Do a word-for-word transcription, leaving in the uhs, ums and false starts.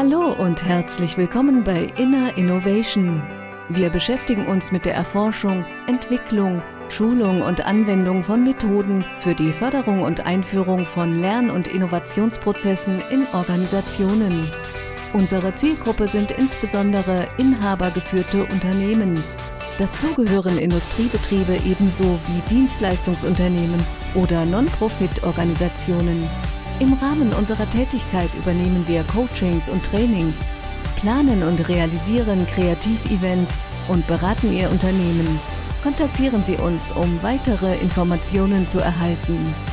Hallo und herzlich willkommen bei Inner Innovation. Wir beschäftigen uns mit der Erforschung, Entwicklung, Schulung und Anwendung von Methoden für die Förderung und Einführung von Lern- und Innovationsprozessen in Organisationen. Unsere Zielgruppe sind insbesondere inhabergeführte Unternehmen. Dazu gehören Industriebetriebe ebenso wie Dienstleistungsunternehmen oder Non-Profit-Organisationen. Im Rahmen unserer Tätigkeit übernehmen wir Coachings und Trainings, planen und realisieren Kreativevents und beraten Ihr Unternehmen. Kontaktieren Sie uns, um weitere Informationen zu erhalten.